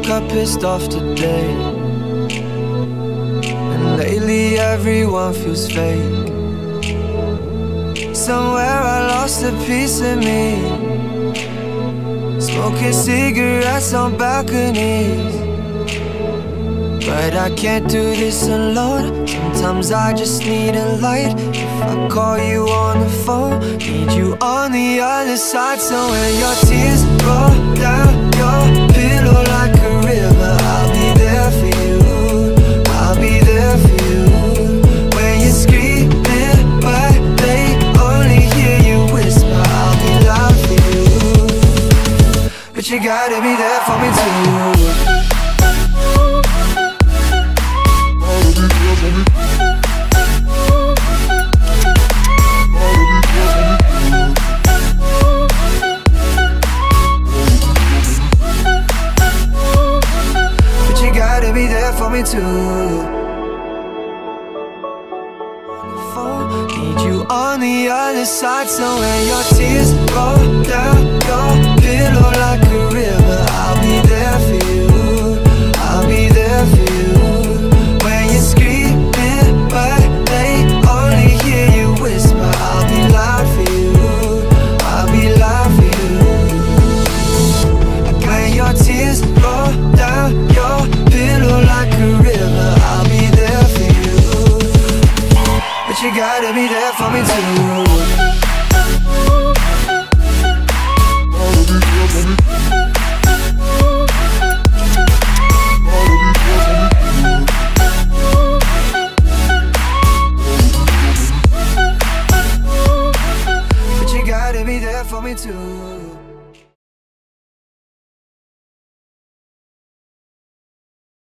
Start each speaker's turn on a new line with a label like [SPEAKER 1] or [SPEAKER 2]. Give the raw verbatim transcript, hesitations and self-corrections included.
[SPEAKER 1] woke up pissed off today, and lately everyone feels fake. Somewhere I lost a piece of me, smoking cigarettes on balconies. But I can't do this alone. Sometimes I just need a light. If I call you on the phone, need you on the other side. So when your tears roll down your pillow like a river, I'll be there for you, I'll be there for you. When you're screaming but they only hear you whisper, I'll be loud for you. But you gotta be there for me too. Be there for me too. On the phone, need you on the other side. So when your tears roll down your pillow like a river, I'll be there for you, I'll be there for you. When you're screaming but they only hear you whisper, I'll be loud for you, I'll be loud for you. When your tears roll down your pillow like a river, I'll be there for you. But you gotta be there for me too. But you gotta be there for me too.